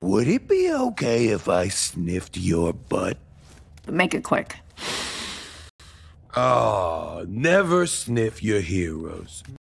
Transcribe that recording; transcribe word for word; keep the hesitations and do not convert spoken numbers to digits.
Would it be okay if I sniffed your butt? Make it quick. Oh, never sniff your heroes.